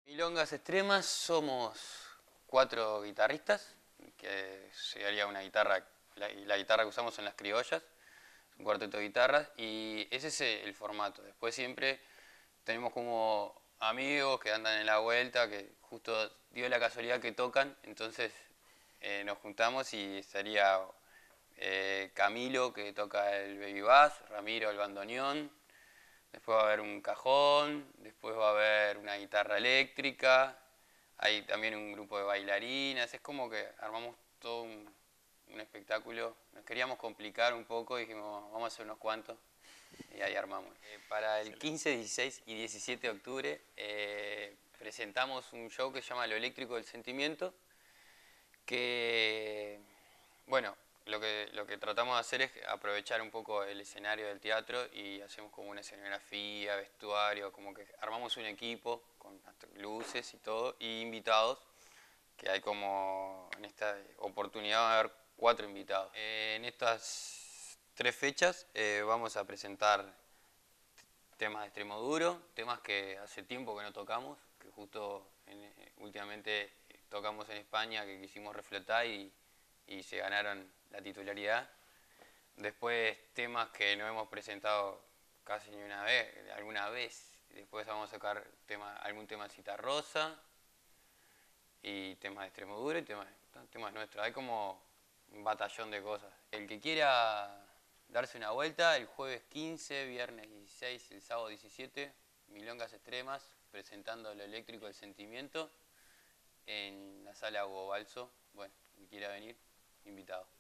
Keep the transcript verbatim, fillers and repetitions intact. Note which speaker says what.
Speaker 1: Milongas Extremas somos cuatro guitarristas, que sería una guitarra, la, la guitarra que usamos en las criollas, un cuarteto de guitarras, y ese es el formato. Después siempre tenemos como amigos que andan en la vuelta, que justo dio la casualidad que tocan, entonces eh, nos juntamos y estaría eh, Camilo, que toca el baby bass, Ramiro el bandoneón, después va a haber un cajón, después va a haber una guitarra eléctrica, hay también un grupo de bailarinas, es como que armamos todo un, un espectáculo. Nos queríamos complicar un poco y dijimos, vamos a hacer unos cuantos y ahí armamos. Eh, para el quince, dieciséis y diecisiete de octubre eh, presentamos un show que se llama Lo Eléctrico del Sentimiento, que, bueno, lo que, lo que tratamos de hacer es aprovechar un poco el escenario del teatro y hacemos como una escenografía, vestuario, como que armamos un equipo con luces y todo, y invitados, que hay como en esta oportunidad va a haber cuatro invitados. Eh, en estas tres fechas eh, vamos a presentar temas de extremo duro, temas que hace tiempo que no tocamos, que justo en, últimamente tocamos en España, que quisimos reflotar y, y se ganaron la titularidad. Después temas que no hemos presentado casi ni una vez, alguna vez. Después vamos a sacar tema, algún tema de Citarrosa y temas de extremo duro y temas, temas nuestros. Hay como un batallón de cosas. El que quiera darse una vuelta, el jueves quince, viernes dieciséis, el sábado diecisiete, Milongas Extremas, presentando Lo Eléctrico del Sentimiento en la sala Hugo Balso. Bueno, el que quiera venir, invitado.